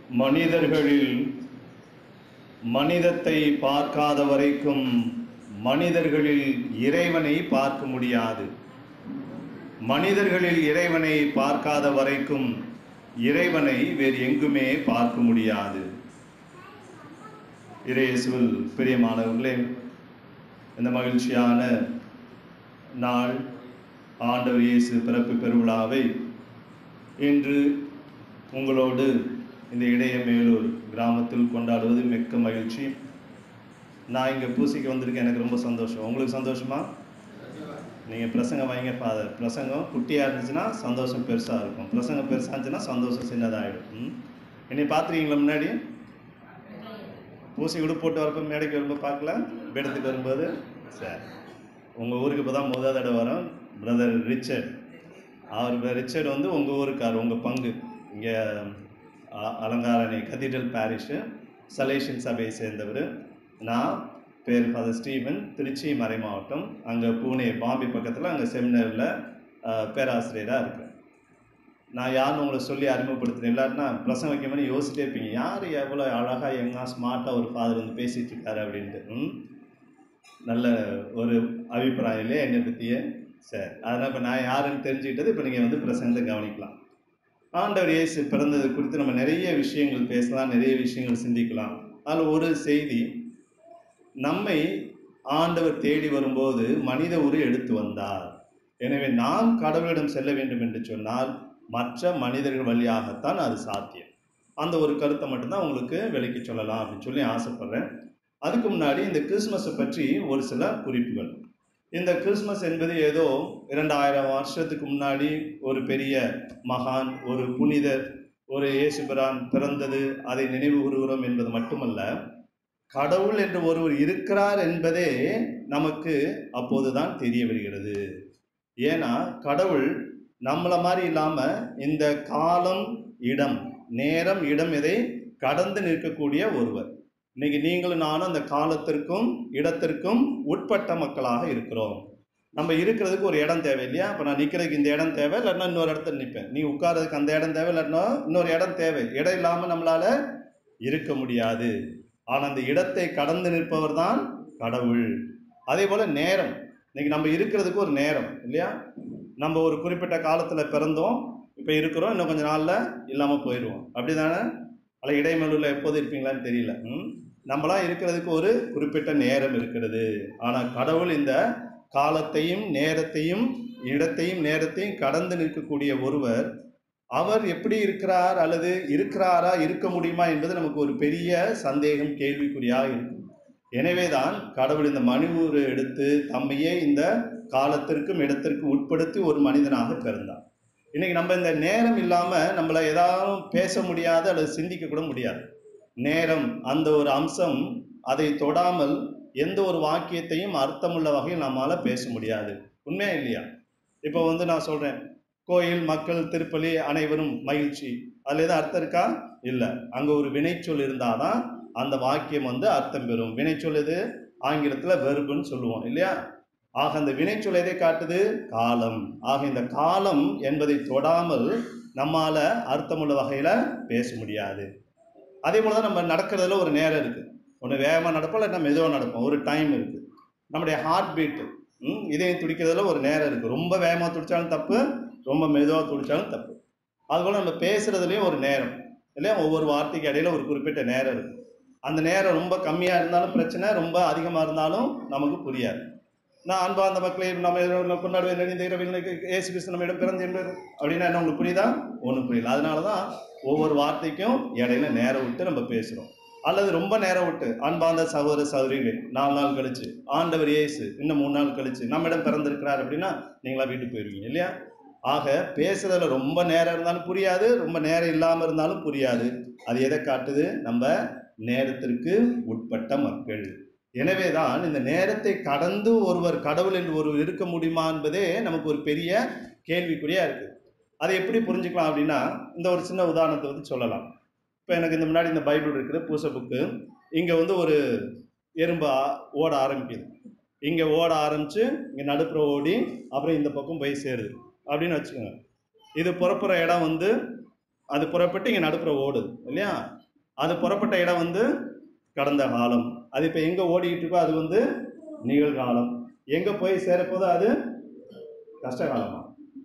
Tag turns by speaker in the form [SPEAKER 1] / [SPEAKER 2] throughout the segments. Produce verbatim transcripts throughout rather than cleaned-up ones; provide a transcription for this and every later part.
[SPEAKER 1] மனிதர்களில் மனிதத்தை பார்க்காத வரைக்கும் மனிதர்களில் இறைவனை பார்க்க முடியாது. மனிதர்களில் இறைவனை பார்க்காத வரைக்கும் இறைவனை வேறு எங்குமே பார்க்க முடியாது. இறையேசுவில் பிரியமானவர்களே, இந்த மகிழ்ச்சியான நாள் ஆண்டவர் இயேசு பிறப்பு பெருவிழாவை இன்று உங்களோடு இந்த இடைய மேலூர் கிராமத்தில் கொண்டாடுவது மிக்க மகிழ்ச்சி. நான் இங்கே பூசிக்கு வந்திருக்கேன், எனக்கு ரொம்ப சந்தோஷம். உங்களுக்கு சந்தோஷமா? நீங்கள் பிரசங்கம் வைங்க ஃபாதர். பிரசங்கம் குட்டியாக இருந்துச்சுன்னா சந்தோஷம் பெருசாக இருக்கும், பிரசங்கம் பெருசாக இருந்துச்சுன்னா சந்தோஷம் சின்னதாகிடும். என்னை பார்த்துருக்கீங்களா? முன்னாடி பூசி உடுப்பு போட்டு வரப்போ மேடைக்கு வரும்போது பார்க்கல, பீடத்துக்கு வரும்போது. சரி, உங்கள் ஊருக்கு இப்போ தான் முதல் தடவை வரோம். பிரதர் ரிச்சர்ட், அவர் ரிச்சர்ட் வந்து உங்கள் ஊருக்கார், உங்கள் பங்கு இங்கே அலங்காரணி கதீட்ரல் பாரிஷு சலேஷன் சபையை சேர்ந்தவர். நான் பேர் ஃபாதர் ஸ்டீவன், திருச்சி மறை மாவட்டம், அங்கே பூனே பாம்பே பக்கத்தில் அங்கே செமினரில் பேராசிரியராக இருக்கேன். நான் யாருன்னு உங்களை சொல்லி அறிமுகப்படுத்துகிறேன். இல்லாட்டினா பிரசங்க வைக்கும்போது யோசிச்சிட்டே இருப்பீங்க, யார் எவ்வளோ அழகாக எங்கே ஸ்மார்ட்டாக ஒரு ஃபாதர் வந்து பேசிகிட்டு இருக்காரு அப்படின்ட்டு. நல்ல ஒரு அபிப்பிராயம் இல்லையே என்னை பற்றியே. சரி, அதனால் இப்போ நான் யாருன்னு தெரிஞ்சுக்கிட்டது இப்போ நீங்கள் வந்து பிரசங்கத்தை கவனிக்கலாம். ஆண்டவர் இயேசு பிறந்தது குறித்து நம்ம நிறைய விஷயங்கள் பேசலாம், நிறைய விஷயங்கள் சிந்திக்கலாம். அதில் ஒரு செய்தி, நம்மை ஆண்டவர் தேடி வரும்போது மனித உரு எடுத்து வந்தார். எனவே நாம் கடவுளிடம் செல்ல வேண்டும் என்று சொன்னால் மற்ற மனிதர்கள் வழியாகத்தான் அது சாத்தியம். அந்த ஒரு கருத்தை மட்டும்தான் உங்களுக்கு விளக்கி சொல்லலாம் அப்படின்னு சொல்லி ஆசைப்படுறேன். அதுக்கு முன்னாடி இந்த கிறிஸ்மஸை பற்றி ஒரு சில குறிப்புகள். இந்த கிறிஸ்மஸ் என்பது ஏதோ இரண்டாயிரம் வருஷத்துக்கு முன்னாடி ஒரு பெரிய மகான், ஒரு புனிதர், ஒரு இயேசுபிரான் பிறந்தது, அதை நினைவு கூறுகிறோம் என்பது மட்டுமல்ல, கடவுள் என்று ஒருவர் இருக்கிறார் என்பதே நமக்கு அப்போதுதான் தெரிய வருகிறது. ஏன்னா கடவுள் நம்மளை மாதிரி இல்லாமல் இந்த காலம், இடம், நேரம், இடம் இதை கடந்து நிற்கக்கூடிய ஒருவர். இன்னைக்கு நீங்களும் நானும் அந்த காலத்திற்கும் இடத்திற்கும் உட்பட்ட மக்களாக இருக்கிறோம். நம்ம இருக்கிறதுக்கு ஒரு இடம் தேவை இல்லையா? இப்போ நான் நிற்கிறதுக்கு இந்த இடம் தேவை, இல்லைன்னா இன்னொரு இடத்துல நிற்பேன். நீ உட்கார்றதுக்கு அந்த இடம் தேவை, இல்லைன்னா இன்னொரு இடம் தேவை. இடம் இல்லாமல் நம்மளால இருக்க முடியாது. ஆனால் அந்த இடத்தை கடந்து நிற்பவர் தான் கடவுள். அதே போல் நேரம், இன்னைக்கு நம்ம இருக்கிறதுக்கு ஒரு நேரம் இல்லையா? நம்ம ஒரு குறிப்பிட்ட காலத்தில் பிறந்தோம், இப்போ இருக்கிறோம், இன்னும் கொஞ்சம் நாளில் இல்லாமல் போயிடுவோம். அப்படி தானே? அல்ல இடைமேலூரில் எப்போது இருப்பீங்களான்னு தெரியல. ம் நம்மளாம் இருக்கிறதுக்கு ஒரு குறிப்பிட்ட நேரம் இருக்கிறது. ஆனால் கடவுள் இந்த காலத்தையும் நேரத்தையும் இடத்தையும் நேரத்தையும் கடந்து நிற்கக்கூடிய ஒருவர். அவர் எப்படி இருக்கிறார் அல்லது இருக்கிறாரா, இருக்க முடியுமா என்பது நமக்கு ஒரு பெரிய சந்தேகம், கேள்விக்குறியாக இருக்கும். எனவே தான் கடவுள் இந்த மனிதரை எடுத்து தம்மையே இந்த காலத்திற்கும் இடத்திற்கும் உட்படுத்தி ஒரு மனிதனாக பிறந்தார். இன்னைக்கு நம்ம இந்த நேரம் இல்லாமல் நம்மளை ஏதாவது பேச முடியாது அல்லது சிந்திக்க கூட முடியாது. நேரம் அந்த ஒரு அம்சம், அதை தொடாமல் எந்த ஒரு வாக்கியத்தையும் அர்த்தமுள்ள வகையில் நம்மளால் பேச முடியாது. உண்மையா இல்லையா? இப்போ வந்து நான் சொல்கிறேன், கோயில், மக்கள், திருப்பலி, அனைவரும் மகிழ்ச்சி, அதில் எதாவது அர்த்தம் இருக்கா? இல்லை. அங்கே ஒரு வினைச்சொல் இருந்தால் தான் அந்த வாக்கியம் வந்து அர்த்தம் பெறும். வினைச்சொல் எது? ஆங்கிலத்தில் வெர்புன்னு சொல்லுவோம் இல்லையா? ஆக அந்த வினைச்சொல் எதை காட்டுது? காலம். ஆக இந்த காலம் என்பதை தொடாமல் நம்மால் அர்த்தமுள்ள வகையில் பேச முடியாது. அதே போல் தான் நம்ம நடக்கிறதுல ஒரு நேரம் இருக்குது. ஒன்று வேகமாக நடப்போம், இல்லைன்னா மெதுவாக நடப்போம். ஒரு டைம் இருக்குது. நம்முடைய ஹார்ட் பீட்டு, இதயம் துடிக்கிறதுல ஒரு நேரம் இருக்குது. ரொம்ப வேகமாக துடித்தாலும் தப்பு, ரொம்ப மெதுவாக துடித்தாலும் தப்பு. அதுபோல் நம்ம பேசுகிறதுலேயும் ஒரு நேரம் இல்லையா? ஒவ்வொரு வார்த்தைக்கு இடையில ஒரு குறிப்பிட்ட நேரம் இருக்குது. அந்த நேரம் ரொம்ப கம்மியாக இருந்தாலும் பிரச்சனை, ரொம்ப அதிகமாக இருந்தாலும் நமக்கு புரியாது. நான் அன்பார்ந்த மக்களை நம்ம கொண்டாடுவேன் இந்த இரவில் இயேசு கிறிஸ்து நம்மிடம் பிறந்து என்பது அப்படின்னா என்ன உங்களுக்கு புரியுதா? ஒன்றும் புரியல. அதனால தான் ஒவ்வொரு வார்த்தைக்கும் இடையில நேரம் விட்டு நம்ம பேசுகிறோம். அல்லது ரொம்ப நேரம் விட்டு, அன்பார்ந்த சகோதர சகோதரிகளே, நாலு நாள் கழிச்சு ஆண்டவர் இயேசு இன்னும் மூணு நாள் கழிச்சு நம்மிடம் பிறந்திருக்கிறார் அப்படின்னா நீங்களா வீட்டுக்கு போயிடுவீங்க இல்லையா? ஆக பேசுறதுல ரொம்ப நேரம் இருந்தாலும் புரியாது, ரொம்ப நேரம் இல்லாமல் இருந்தாலும் புரியாது. அது எதை காட்டுது? நம்ம நேரத்திற்கு உட்பட்ட மக்கள். எனவே தான் இந்த நேரத்தை கடந்து ஒருவர் கடவுள் என்று ஒருவர் இருக்க முடியுமா என்பதே நமக்கு ஒரு பெரிய கேள்விக்குறியா இருக்கு. அதை எப்படி புரிஞ்சுக்கலாம் அப்படின்னா, இந்த ஒரு சின்ன உதாரணத்தை வந்து சொல்லலாம். இப்போ எனக்கு இந்த முன்னாடி இந்த பைபிள் இருக்குது, பூச புக்கு. இங்கே வந்து ஒரு எறும்பு ஓட ஆரம்பிக்குது. இங்கே ஓட ஆரம்பித்து இங்கே நடுப்புற ஓடி அப்புறம் இந்த பக்கம் போய் சேருது அப்படின்னு வச்சுக்கோங்க. இது புறப்புற இடம் வந்து அது புறப்பட்டு இங்கே நடுப்புற ஓடுது இல்லையா. அது புறப்பட்ட இடம் வந்து கடந்த காலம். அது இப்போ எங்கே ஓடிக்கிட்டு இருக்கோ அது வந்து நிகழ்காலம். எங்கே போய் சேரப்போதோ அது கஷ்டகாலமா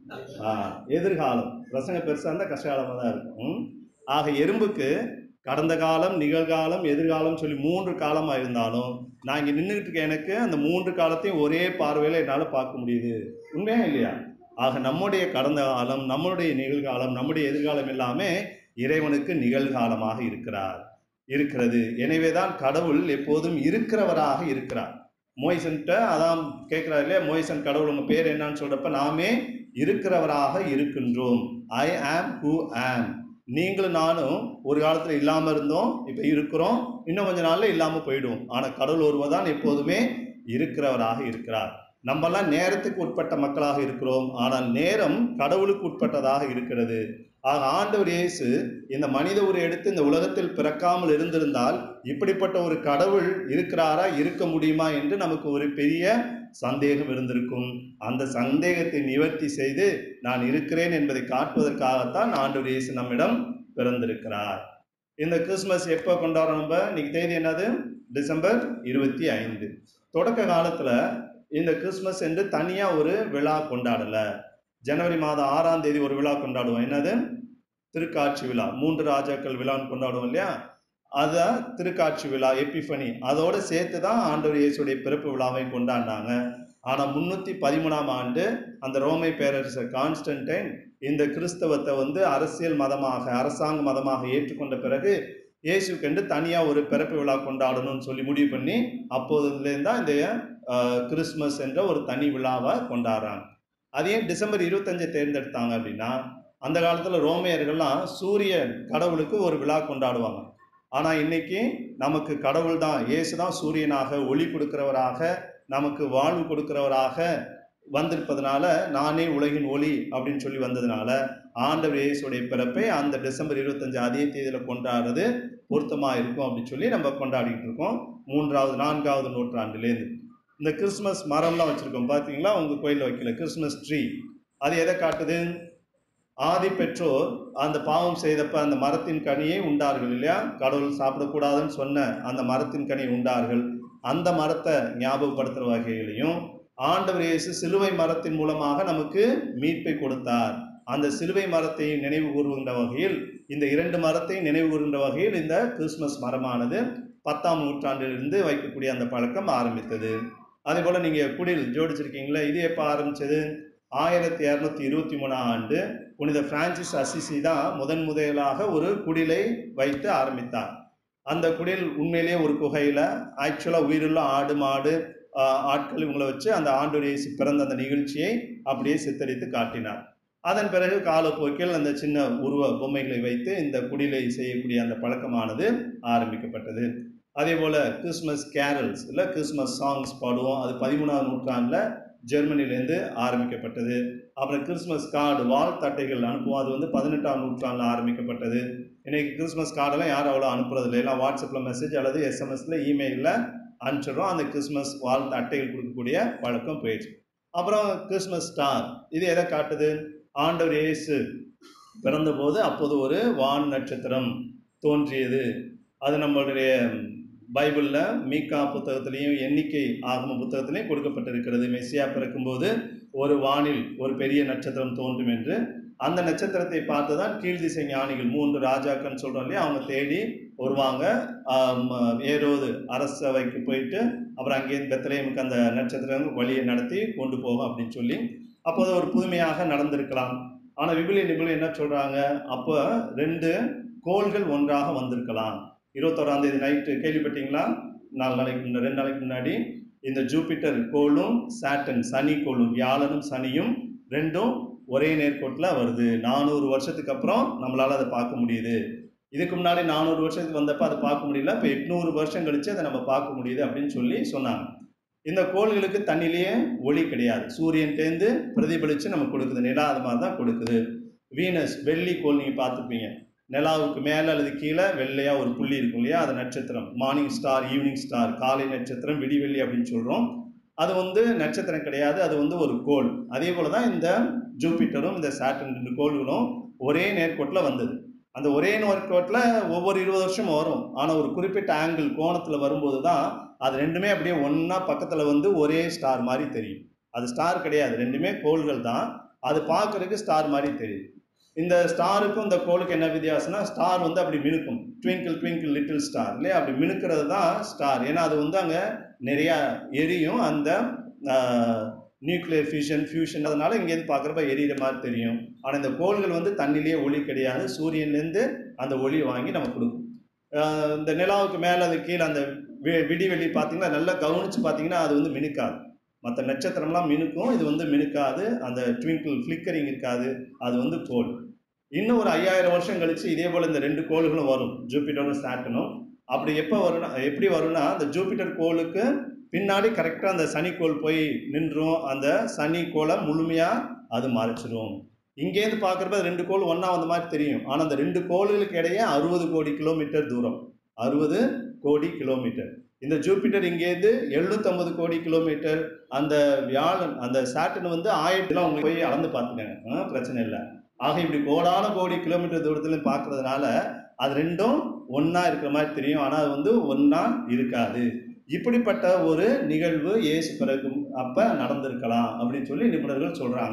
[SPEAKER 1] ஆ எதிர்காலம். பிரசங்க பெருசாக இருந்தால் கஷ்டகாலமாக தான் இருக்கும். ஆக எறும்புக்கு கடந்த காலம், நிகழ்காலம், எதிர்காலம் சொல்லி மூன்று காலமாக இருந்தாலும் நான் இங்கே நின்றுக்கிட்டு இருக்க எனக்கு அந்த மூன்று காலத்தையும் ஒரே பார்வையில் என்னால் பார்க்க முடியுது. உண்மையா இல்லையா? ஆக நம்முடைய கடந்த காலம், நம்மளுடைய நிகழ்காலம், நம்முடைய எதிர்காலம் எல்லாமே இறைவனுக்கு நிகழ்காலமாக இருக்கிறார் இருக்கிறது. எனவே தான் கடவுள் எப்போதும் இருக்கிறவராக இருக்கிறார். மோய்சன்ட்ட அதான் கேட்குறாரு இல்லையா, மோய்சன் கடவுள் உங்கள் பேர் என்னன்னு சொல்கிறப்ப நாமே இருக்கிறவராக இருக்கின்றோம். ஐ ஆம் ஹூ ஆம். நீங்களும் நானும் ஒரு காலத்தில் இல்லாமல் இருந்தோம், இப்போ இருக்கிறோம், இன்னும் கொஞ்ச நாளில் இல்லாமல் போயிடுவோம். ஆனால் கடவுள் ஒருவர் தான் எப்போதுமே இருக்கிறவராக இருக்கிறார். நம்மெல்லாம் நேரத்துக்கு உட்பட்ட மக்களாக இருக்கிறோம், ஆனால் நேரம் கடவுளுக்கு உட்பட்டதாக இருக்கிறது. ஆக ஆண்டவர் இயேசு இந்த மனித உரு எடுத்து இந்த உலகத்தில் பிறக்காமல் இருந்திருந்தால் இப்படிப்பட்ட ஒரு கடவுள் இருக்கிறாரா, இருக்க முடியுமா என்று நமக்கு ஒரு பெரிய சந்தேகம் இருந்திருக்கும். அந்த சந்தேகத்தை நிவர்த்தி செய்து நான் இருக்கிறேன் என்பதை காட்டுவதற்காகத்தான் ஆண்டவர் இயேசு நம்மிடம் பிறந்திருக்கிறார். இந்த கிறிஸ்துமஸ் எப்போ கொண்டாடுறோம்? நம்ம இன்னைக்கு தேதி என்னது? டிசம்பர் இருபத்தி ஐந்து. தொடக்க காலத்தில் இந்த கிறிஸ்துமஸ் என்று தனியாக ஒரு விழா கொண்டாடலை. ஜனவரி மாதம் ஆறாம் தேதி ஒரு விழா கொண்டாடுவோம். என்னது? திருக்காட்சி விழா. மூன்று ராஜாக்கள் விழான்னு கொண்டாடுவோம் இல்லையா, அதை திருக்காட்சி விழா, எப்பிஃபனி, அதோடு சேர்த்து தான் ஆண்டவர் இயேசுடைய பிறப்பு விழாவை கொண்டாடினாங்க. ஆனால் முன்னூற்றி பதிமூணாம் ஆண்டு அந்த ரோமை பேரரசர் கான்ஸ்டன்டைன் இந்த கிறிஸ்தவத்தை வந்து அரசியல் மதமாக, அரசாங்க மதமாக ஏற்றுக்கொண்ட பிறகு இயேசுக்கென்று தனியாக ஒரு பிறப்பு விழா கொண்டாடணும்னு சொல்லி முடிவு பண்ணி அப்போதுலேருந்து தான் இந்த கிறிஸ்துமஸ் என்ற ஒரு தனி விழாவை கொண்டாடுறாங்க. அதே டிசம்பர் இருபத்தஞ்சை தேர்ந்தெடுத்தாங்க அப்படின்னா, அந்த காலத்தில் ரோமையர்கள்லாம் சூரிய கடவுளுக்கு ஒரு விழா கொண்டாடுவாங்க. ஆனால் இன்னைக்கு நமக்கு கடவுள் தான், இயேசு தான் சூரியனாக, ஒளி கொடுக்கிறவராக, நமக்கு வாழ்வு கொடுக்கிறவராக வந்திருப்பதனால, நானே உலகின் ஒளி அப்படின்னு சொல்லி வந்ததுனால ஆண்டவர் இயேசுடைய பிறப்பை அந்த டிசம்பர் இருபத்தஞ்சு அதே தேதியில் கொண்டாடுறது பொருத்தமாக இருக்கும் அப்படின்னு சொல்லி நம்ம கொண்டாடிக்கிட்டு இருக்கோம். மூன்றாவது நான்காவது நூற்றாண்டுலேருந்து இந்த கிறிஸ்துமஸ் மரம்லாம் வச்சுருக்கோம் பார்த்தீங்களா? உங்கள் கோயிலில் வைக்கல கிறிஸ்துமஸ் ட்ரீ. அது எதை காட்டுது? ஆதி பெற்றோர் அந்த பாவம் செய்தப்ப அந்த மரத்தின் கனியை உண்டார்கள் இல்லையா, கடவுள் சாப்பிடக்கூடாதுன்னு சொன்ன அந்த மரத்தின் கனியை உண்டார்கள். அந்த மரத்தை ஞாபகப்படுத்துகிற வகையிலையும் ஆண்டவர் இயேசு சிலுவை மரத்தின் மூலமாக நமக்கு மீட்பை கொடுத்தார். அந்த சிலுவை மரத்தை நினைவு கூறுகின்ற வகையில், இந்த இரண்டு மரத்தை நினைவு கூறுகின்ற வகையில் இந்த கிறிஸ்துமஸ் மரமானது பத்தாம் நூற்றாண்டிலிருந்து வைக்கக்கூடிய அந்த பழக்கம் ஆரம்பித்தது. அதே போல் நீங்கள் குடில் ஜோடிச்சிருக்கீங்களா, இது எப்போ ஆரம்பித்தது? ஆயிரத்தி இரநூத்தி இருபத்தி மூணாம் ஆண்டு புனித பிரான்சிஸ் அசிசி தான் முதன் முதலாக ஒரு குடிலை வைத்து ஆரம்பித்தார். அந்த குடில் உண்மையிலேயே ஒரு குகையில் ஆக்சுவலாக உயிருள்ள ஆடு மாடு ஆட்கள் இவங்களை வச்சு அந்த ஆண்டவர் இயேசு பிறந்த அந்த நிகழ்ச்சியை அப்படியே சித்தரித்து காட்டினார். அதன் பிறகு காலப்போக்கில் அந்த சின்ன உருவ பொம்மைகளை வைத்து இந்த குடிலை செய்யக்கூடிய அந்த பழக்கமானது ஆரம்பிக்கப்பட்டது. அதே போல் கிறிஸ்மஸ் கேரல்ஸ் இல்லை கிறிஸ்மஸ் சாங்ஸ் பாடுவோம், அது பதிமூணாவது நூற்றாண்டில் ஜெர்மனிலேருந்து ஆரம்பிக்கப்பட்டது. அப்புறம் கிறிஸ்மஸ் கார்டு, வாழ்த்தட்டைகள் அனுப்புவோம், அது வந்து பதினெட்டாம் நூற்றாண்டில் ஆரம்பிக்கப்பட்டது. இன்றைக்கி கிறிஸ்மஸ் கார்டெல்லாம் யாரும் அவ்வளோ அனுப்புறதில்லை, எல்லாம் வாட்ஸ்அப்பில் மெசேஜ் அல்லது எஸ்எம்எஸில் இமெயிலில் அனுப்பிச்சிடுறோம். அந்த கிறிஸ்மஸ் வாழ்த்து அட்டைகள் கொடுக்கக்கூடிய பழக்கம் போயிடுச்சு. அப்புறம் கிறிஸ்மஸ் ஸ்டார், இது எதை காட்டுது? ஆண்டவர் இயேசு பிறந்தபோது அப்போது ஒரு வான் நட்சத்திரம் தோன்றியது. அது நம்மளுடைய பைபிளில் மீகா புத்தகத்திலையும் எண்ணிக்கை ஆகம புத்தகத்திலையும் கொடுக்கப்பட்டிருக்கிறது. மெஸ்ஸியா பிறக்கும்போது ஒரு வானில் ஒரு பெரிய நட்சத்திரம் தோன்றும் என்று. அந்த நட்சத்திரத்தை பார்த்து தான் கீழ்திசை ஞானிகள், மூன்று ராஜாக்கள்னு சொல்கிறோம் இல்லையா, அவங்க தேடி வருவாங்க. ஏரோது அரசவைக்கு போயிட்டு அப்புறம் அங்கேருந்து பெத்லகேமுக்கு அந்த நட்சத்திரம் வழியை நடத்தி கொண்டு போகும் அப்படின்னு சொல்லி அப்போது ஒரு புதுமையாக நடந்திருக்கலாம். ஆனால் விபிலிய நிபுணர் என்ன சொல்கிறாங்க, அப்போ ரெண்டு கோள்கள் ஒன்றாக வந்திருக்கலாம். இருபத்தோராம் தேதி நைட்டு கேள்விப்பட்டீங்களா? நாலு நாளைக்கு முன்னாடி ரெண்டு நாளைக்கு முன்னாடி இந்த ஜூபிட்டர் கோளும் சாட்டன் சனி கோளும், வியாழனும் சனியும் ரெண்டும் ஒரே நேர்கோட்டில் வருது. நானூறு வருஷத்துக்கு அப்புறம் நம்மளால் அதை பார்க்க முடியுது. இதுக்கு முன்னாடி நானூறு வருஷத்துக்கு வந்தப்போ அதை பார்க்க முடியல, இப்போ எட்நூறு வருஷம் கழித்து அதை நம்ம பார்க்க முடியுது அப்படின்னு சொல்லி சொன்னாங்க. இந்த கோள்களுக்கு தண்ணிலேயே ஒளி கிடையாது, சூரியன்டேந்து பிரதிபலித்து நமக்கு கொடுக்குது. நிலா அது மாதிரி தான் கொடுக்குது. வீனஸ் வெள்ளி கோள் நீங்கள் பார்த்துப்பீங்க, நிலாவுக்கு மேலே அல்லது கீழே வெள்ளையாக ஒரு புள்ளி இருக்கும் இல்லையா, அது நட்சத்திரம். மார்னிங் ஸ்டார், ஈவினிங் ஸ்டார், காலை நட்சத்திரம், விடிவெள்ளி அப்படின்னு சொல்கிறோம். அது வந்து நட்சத்திரம் கிடையாது, அது வந்து ஒரு கோள். அதே போல் தான் இந்த ஜூபிட்டரும் இந்த சாட்டன் ரெண்டு கோள்களும் ஒரே நேர்கோட்டில் வந்தது. அந்த ஒரே நேர்கோட்டில் ஒவ்வொரு இருபது வருஷம் வரும். ஆனால் ஒரு குறிப்பிட்ட ஆங்கிள் கோணத்தில் வரும்போது தான் அது ரெண்டுமே அப்படியே ஒன்றா பக்கத்தில் வந்து ஒரே ஸ்டார் மாதிரி தெரியும். அது ஸ்டார் கிடையாது, ரெண்டுமே கோள்கள் தான். அது பார்க்கறதுக்கு ஸ்டார் மாதிரி தெரியும். இந்த ஸ்டாருக்கும் இந்த கோளுக்கு என்ன வித்தியாசம்னா, ஸ்டார் வந்து அப்படி மினுக்கும், ட்விங்கிள் ட்விங்கிள் லிட்டில் ஸ்டார் இல்லையா, அப்படி மினுக்கிறது தான் ஸ்டார். ஏன்னா அது வந்து அங்கே நிறையா எரியும், அந்த நியூக்ளியர் ஃபியூஷன் ஃபியூஷன் அதனால இங்கேருந்து பார்க்குறப்ப எரியிற மாதிரி தெரியும். ஆனால் இந்த கோள்கள் வந்து தண்ணிலேயே ஒளி கிடையாது, சூரியன்லேருந்து அந்த ஒளி வாங்கி நம்ம கொடுக்கும். இந்த நிலாவுக்கு மேலே அது கீழே அந்த விடிவெளி பார்த்தீங்கன்னா நல்லா கவனித்து பார்த்தீங்கன்னா அது வந்து மினுக்காது. மற்ற நட்சத்திரம்லாம் மினுக்கும், இது வந்து மினுக்காது, அந்த ட்விங்கிள் ஃப்ளிக்கரிங் இருக்காது, அது வந்து கோள். இன்னும் ஒரு ஐயாயிரம் வருஷம் கழிச்சு இதே போல் இந்த ரெண்டு கோள்களும் வரும், ஜூபிட்டரும் சாட்டர்னும். அப்படி எப்போ வரும்னா எப்படி வரும்னா, அந்த ஜூபிட்டர் கோளுக்கு பின்னாடி கரெக்டாக அந்த சனிக்கோள் போய் நின்றும், அந்த சனி கோளை முழுமையாக அது மறைச்சிடும். இங்கேருந்து பார்க்குறப்ப ரெண்டு கோள் ஒன்றா வந்த மாதிரி தெரியும். ஆனால் அந்த ரெண்டு கோள்களுக்கு இடையே அறுபது கோடி கிலோமீட்டர் தூரம், அறுபது கோடி கிலோமீட்டர். இந்த ஜூபிட்டர் இங்கேருந்து எழுநூற்றம்பது கோடி கிலோமீட்டர், அந்த வியாழன் அந்த சாட்டர்ன் வந்து ஆயிரத்துலாம் உங்களுக்கு போய் அளந்து பார்த்துக்கங்க, பிரச்சனை இல்லை. ஆக இப்படி கோடான கோடி கிலோமீட்டர் தூரத்துல பார்க்கறதுனால அது ரெண்டும் ஒன்றா இருக்கிற மாதிரி தெரியும், ஆனால் அது வந்து ஒன்றா இருக்காது. இப்படிப்பட்ட ஒரு நிகழ்வு இயேசு பிறக்கும் அப்போ நடந்திருக்கலாம் அப்படின்னு சொல்லி நிபுணர்கள் சொல்கிறாங்க.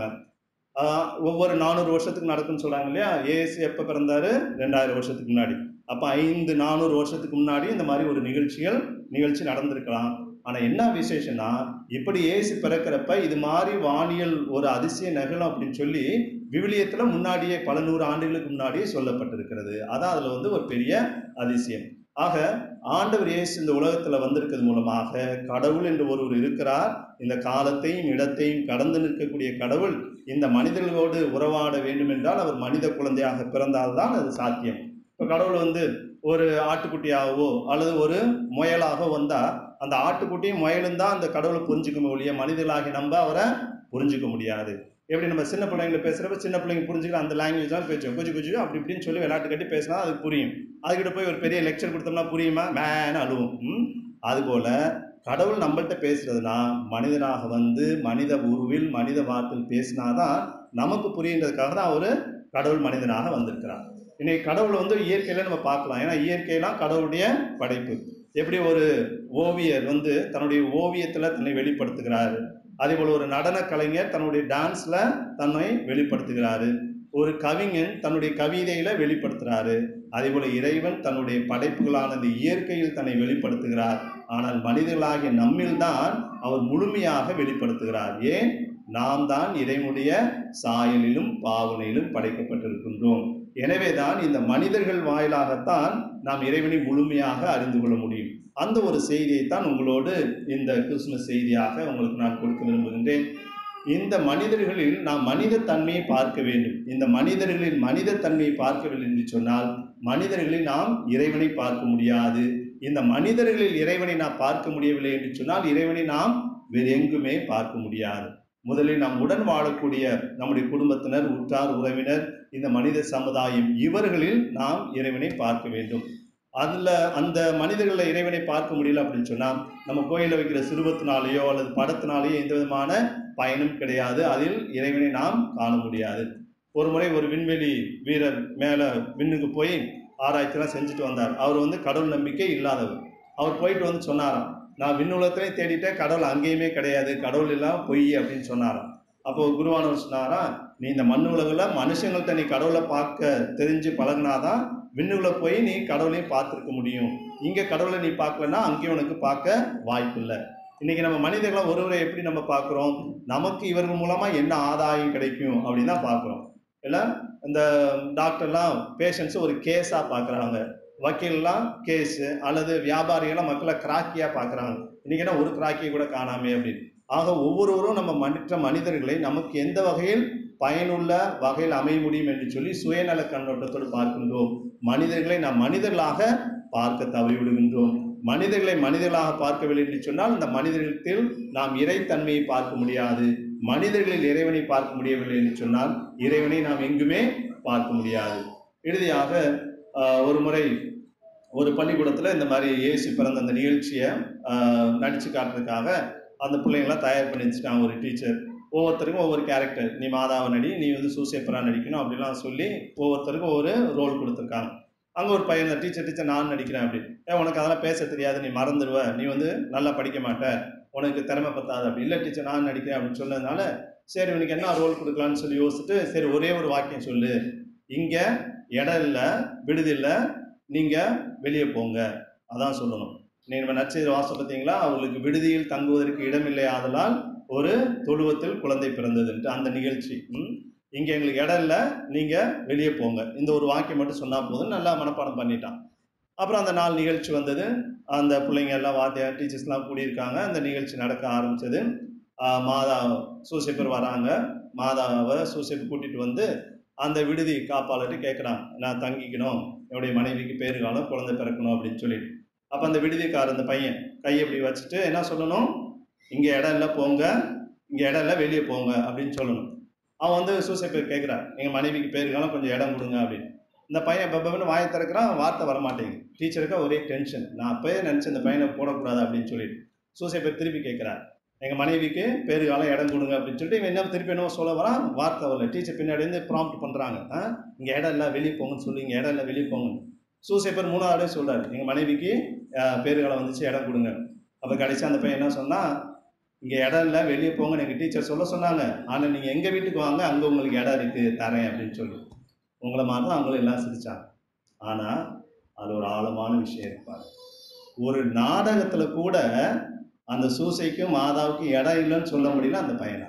[SPEAKER 1] ஒவ்வொரு நானூறு வருஷத்துக்கு நடக்குன்னு சொல்கிறாங்க இல்லையா. இயேசு எப்போ பிறந்தாரு? ரெண்டாயிரம் வருஷத்துக்கு முன்னாடி. அப்போ ஐந்து நானூறு வருஷத்துக்கு முன்னாடி இந்த மாதிரி ஒரு நிகழ்ச்சிகள் நிகழ்ச்சி நடந்திருக்கலாம். ஆனால் என்ன விசேஷம்னா, இப்படி இயேசு பிறக்கிறப்ப இது மாதிரி வானியல் ஒரு அதிசய நிகழும் அப்படின்னு சொல்லி விவிலியத்தில் முன்னாடியே பல நூறு ஆண்டுகளுக்கு முன்னாடியே சொல்லப்பட்டிருக்கிறது. அதான் அதில் வந்து ஒரு பெரிய அதிசயம். ஆக ஆண்டவர் இயேசு இந்த உலகத்தில் வந்திருக்கிறது மூலமாக கடவுள் என்று ஒருவர் இருக்கிறார். இந்த காலத்தையும் இடத்தையும் கடந்து நிற்கக்கூடிய கடவுள் இந்த மனிதர்களோடு உறவாட வேண்டும் என்றால் அவர் மனித குழந்தையாக பிறந்தால்தான் அது சாத்தியம். இப்போ கடவுள் வந்து ஒரு ஆட்டுக்குட்டியாகவோ அல்லது ஒரு முயலாகவோ வந்தால் அந்த ஆட்டுக்குட்டியும் முயலும் தான் அந்த கடவுளை புரிஞ்சுக்க முடியும். மனிதர்களாகி நம்ம அவரை புரிஞ்சிக்க முடியாது. எப்படி நம்ம சின்ன பிள்ளைங்களை பேசுகிறப்ப சின்ன பிள்ளைங்க புரிஞ்சுக்கிற அந்த லாங்குவேஜ் தான் பேசுவோம். குஜு குஜு அப்படி இப்படின்னு சொல்லி விளையாட்டு கட்டி பேசினா அது புரியும். அதுக்கிட்ட போய் ஒரு பெரிய லெக்சர் கொடுத்தோம்னா புரியுமா? மேன்னு அழுவும். அதுபோல் கடவுள் நம்மள்கிட்ட பேசுறதுனா மனிதனாக வந்து மனித உருவில் மனித வார்த்தையில் பேசினாதான் நமக்கு புரியுன்றதுக்காக தான் அவர் கடவுள் மனிதனாக வந்திருக்கிறார். இன்னைக்கு கடவுள் வந்து இயற்கையில நம்ம பார்க்கலாம். ஏன்னா இயற்கையெல்லாம் கடவுளுடைய படைப்பு. எப்படி ஒரு ஓவியர் வந்து தன்னுடைய ஓவியத்தில் தன்னை வெளிப்படுத்துகிறாரு, அதே போல் ஒரு நடன கலைஞர் தன்னுடைய டான்ஸில் தன்னை வெளிப்படுத்துகிறாரு, ஒரு கவிஞன் தன்னுடைய கவிதையில் வெளிப்படுத்துகிறாரு, அதே போல் இறைவன் தன்னுடைய படைப்புகளான இந்த இயற்கையில் தன்னை வெளிப்படுத்துகிறார். ஆனால் மனிதர்களாகிய நம்மில்தான் அவர் முழுமையாக வெளிப்படுத்துகிறார். ஏன்? நாம் தான் இறைவனுடைய சாயலிலும் பாவனையிலும் படைக்கப்பட்டிருக்கின்றோம். எனவே தான் இந்த மனிதர்கள் வாயிலாகத்தான் நாம் இறைவனை முழுமையாக அறிந்து கொள்ள முடியும். அந்த ஒரு செய்தியைத்தான் உங்களோடு இந்த கிறிஸ்துமஸ் செய்தியாக உங்களுக்கு நான் கொடுக்க விரும்புகின்றேன். இந்த மனிதர்களில் நாம் மனித தன்மையை பார்க்க வேண்டும். இந்த மனிதர்களின் மனித தன்மையை பார்க்கவில்லை என்று சொன்னால் மனிதர்களில் நாம் இறைவனை பார்க்க முடியாது. இந்த மனிதர்களில் இறைவனை நாம் பார்க்க முடியவில்லை என்று சொன்னால் இறைவனை நாம் வேறு எங்குமே பார்க்க முடியாது. முதலில் நாம் உடன் வாழக்கூடிய நம்முடைய குடும்பத்தினர், உற்றார், உறவினர், இந்த மனித சமுதாயம், இவர்களில் நாம் இறைவனை பார்க்க வேண்டும். அதில் அந்த மனிதர்களில் இறைவனை பார்க்க முடியல அப்படின்னு சொன்னால் நம்ம கோயிலில் வைக்கிற சிறுவத்தினாலேயோ அல்லது படத்தினாலேயோ எந்த விதமான பயனும் கிடையாது. அதில் இறைவனை நாம் காண முடியாது. ஒரு முறை ஒரு விண்வெளி வீரர் மேலே விண்ணுக்கு போய் ஆராய்ச்சிலாம் செஞ்சுட்டு வந்தார். அவர் வந்து கடவுள் நம்பிக்கை இல்லாதவர். அவர் போயிட்டு வந்து சொன்னாராம், நான் விண்ணுலகத்திலையும் தேடிட்டேன், கடவுள் அங்கேயுமே கிடையாது, கடவுள் எல்லாம் பொய் அப்படின்னு சொன்னாராம். அப்போது குருவானவர் சொன்னாரா, நீ இந்த மண்ணு உலகில் மனுஷங்கள்கிட்ட நீ கடவுளை பார்க்க தெரிஞ்சு பழகினாதான் விண்ணுல போய் நீ கடவுளையும் பார்த்துருக்க முடியும். இங்கே கடவுளை நீ பார்க்கலன்னா அங்கேயும் உனக்கு பார்க்க வாய்ப்பு இல்லை. இன்றைக்கி நம்ம மனிதர்களை ஒருவரை எப்படி நம்ம பார்க்குறோம்? நமக்கு இவர்கள் மூலமாக என்ன ஆதாயம் கிடைக்கும் அப்படின்னு தான் பார்க்குறோம். இல்லை, இந்த டாக்டர்லாம் பேஷண்ட்ஸை ஒரு கேஸாக பார்க்குறாங்க, வக்கீல்லாம் கேஸு, அல்லது வியாபாரிகள்லாம் மக்களை கிராக்கியாக பார்க்குறாங்க. இன்றைக்கி என்ன ஒரு கிராக்கியை கூட காணாமே அப்படின்னு. ஆக ஒவ்வொருவரும் நம்ம மற்ற மனிதர்களை நமக்கு எந்த வகையில் பயனுள்ள வகையில் அமைய முடியும் என்று சொல்லி சுயநல கண்ணோட்டத்தோடு பார்க்கின்றோம். மனிதர்களை நாம் மனிதர்களாக பார்க்க தவறிவிடுகின்றோம். மனிதர்களை மனிதர்களாக பார்க்கவில்லை என்று சொன்னால் இந்த மனிதர்களில் நாம் இறைத்தன்மையை பார்க்க முடியாது. மனிதர்களில் இறைவனை பார்க்க முடியவில்லை என்று சொன்னால் இறைவனை நாம் எங்குமே பார்க்க முடியாது. இறுதியாக ஒரு முறை ஒரு பள்ளிக்கூடத்தில் இந்த மாதிரி இயேசு பிறந்த அந்த நிகழ்ச்சியை நடித்து காட்டுறதுக்காக அந்த பிள்ளைங்களாம் தயார் பண்ணி வச்சுட்டாங்க ஒரு டீச்சர். ஒவ்வொருத்தருக்கும் ஒவ்வொரு கேரக்டர், நீ மாதாவை நடி, நீ வந்து சூசேப்பரா நடிக்கணும் அப்படிலாம் சொல்லி ஒவ்வொருத்தருக்கும் ஒவ்வொரு ரோல் கொடுத்துருக்காங்க. அங்கே ஒரு பையன் டீச்சர் டீச்சர் நான் நடிக்கிறேன் அப்படின்னு, ஏன் உனக்கு அதெல்லாம் பேச தெரியாது, நீ மறந்துடுவ, நீ வந்து நல்லா படிக்க மாட்ட, உனக்கு திறமை பத்தாது அப்படி. இல்லை டீச்சர் நான் நடிக்கிறேன் அப்படின்னு சொன்னதுனால சரி உனக்கு என்ன ரோல் கொடுக்கலான்னு சொல்லி யோசிச்சுட்டு சரி ஒரே ஒரு வாக்கியம் சொல்லு, இங்கே இடம் இல்லை, விடுதி இல்லை, நீங்கள் வெளியே போங்க, அதான் சொல்லணும். நீங்கள் நற்செய்தி வாச பார்த்தீங்களா, அவங்களுக்கு விடுதியில் தங்குவதற்கு இடமில்லை ஆதலால் ஒரு தொழுவத்தில் குழந்தை பிறந்ததுன்ட்டு அந்த நிகழ்ச்சி. இங்கே எங்களுக்கு இடம் இல்லை, நீங்கள் வெளியே போங்க, இந்த ஒரு வாக்கியம் மட்டும் சொன்னால் போதும், நல்லா மனப்பாடம் பண்ணிட்டான். அப்புறம் அந்த நாள் நிகழ்ச்சி வந்தது, அந்த பிள்ளைங்க எல்லாம் வாத்தியார் டீச்சர்ஸ்லாம் கூடியிருக்காங்க, அந்த நிகழ்ச்சி நடக்க ஆரம்பிச்சது. மாதா சூசேப்பர் வராங்க, மாதாவை சூசேப்பர் கூட்டிகிட்டு வந்து அந்த விடுதி காப்பாளர்கிட்ட கேட்குறான், நான் தங்கிக்கணும், என்னுடைய மனைவிக்கு பேரு காலம் குழந்தை பிறக்கணும் அப்படின்னு சொல்லிட்டு. அப்போ அந்த விடுதிக்கார அந்த பையன் கையை இப்படி வச்சுட்டு என்ன சொல்லணும், இங்கே இடம் இல்லை போங்க, இங்கே இடம் இல்லை வெளியே போங்க அப்படின்னு சொல்லணும். அவன் வந்து சூசேப்பர் கேட்குறான், எங்கள் மனைவிக்கு பேரு காலம் கொஞ்சம் இடம் கொடுங்க அப்படின்னு. இந்த பையன் பப்பன்னு வாயை திறக்கிறான், வார்த்தை வரமாட்டேங்குது. டீச்சருக்கு ஒரே டென்ஷன், நான் அப்போயே நினச்சேன் இந்த பையனை போடக்கூடாது அப்படின்னு சொல்லிட்டு. சூசேப்பர் திருப்பி கேட்குறார், எங்கள் மனைவிக்கு பேரு காலம் இடம் கொடுங்க அப்படின்னு சொல்லிட்டு இவன் என்ன திருப்பி என்ன சொல்ல வரான், வார்த்தை வரல. டீச்சர் பின்னாடி வந்து ப்ராம்ப்ட் பண்ணுறாங்க, இங்கே இடம் இல்லை வெளியே போங்கன்னு சொல்லி, இங்கே இடம் இல்லை வெளியே போங்கன்னு. சூசேப்பர் மூணாவது சொல்கிறார், எங்கள் மனைவிக்கு பேரு காலம் வந்துச்சு இடம் கொடுங்க. அப்போ கடைசி அந்த பையன் என்ன சொன்னால், இங்கே இடம் இல்லை வெளியே போங்கன்னு எங்கள் டீச்சர் சொல்ல சொன்னாங்க, ஆனால் நீங்கள் எங்கள் வீட்டுக்கு வாங்க, அங்கே உங்களுக்கு இடம் இருக்குது தரேன் அப்படின்னு சொல்லி. உங்களை மாதிரி தான் அவங்களும் எல்லாம் சிரித்தாங்க. ஆனால் அது ஒரு ஆழமான விஷயம் இருப்பார். ஒரு நாடகத்தில் கூட அந்த சூசைக்கும் மாதாவுக்கும் இடம் இல்லைன்னு சொல்ல முடியல அந்த பையனா.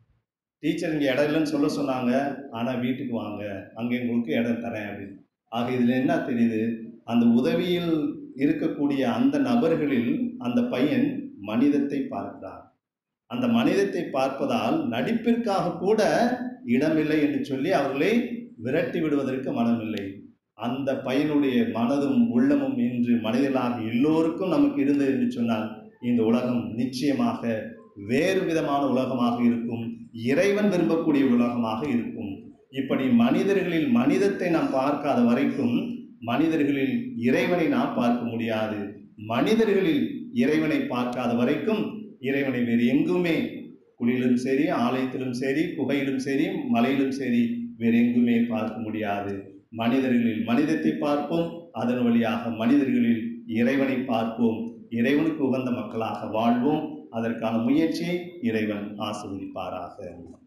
[SPEAKER 1] டீச்சர் இங்கே இடம் இல்லைன்னு சொல்ல சொன்னாங்க, ஆனால் வீட்டுக்கு வாங்க, அங்கே உங்களுக்கு இடம் தரேன் அப்படின்னு. ஆக இதில் என்ன தெரியுது, அந்த உதவியில் இருக்கக்கூடிய அந்த நபர்களில் அந்த பையன் மனிதத்தை பார்க்கிறான். அந்த மனிதத்தை பார்ப்பதால் நடிப்பிற்காக கூட இடமில்லை என்று சொல்லி அவர்களை விரட்டி விடுவதற்கு மனமில்லை. அந்த பையனுடைய மனதும் உள்ளமும் இன்று மனிதர்களாக எல்லோருக்கும் நமக்கு இருந்தது என்று சொன்னால் இந்த உலகம் நிச்சயமாக வேறு விதமான உலகமாக இருக்கும், இறைவன் விரும்பக்கூடிய உலகமாக இருக்கும். இப்படி மனிதர்களில் மனிதத்தை நாம் பார்க்காத வரைக்கும் மனிதர்களில் இறைவனை நாம் பார்க்க முடியாது. மனிதர்களில் இறைவனை பார்க்காத வரைக்கும் இறைவனை வேறு எங்குமே, குடிலும் சரி, ஆலயத்திலும் சரி, குகையிலும் சரி, மலையிலும் சரி, வேறு எங்குமே பார்க்க முடியாது. மனிதர்களில் மனிதத்தை பார்ப்போம், அதன் வழியாக மனிதர்களில் இறைவனை பார்ப்போம், இறைவனுக்கு உகந்த மக்களாக வாழ்வோம். அதற்கான முயற்சியை இறைவன் ஆசீர்வதிப்பாராக.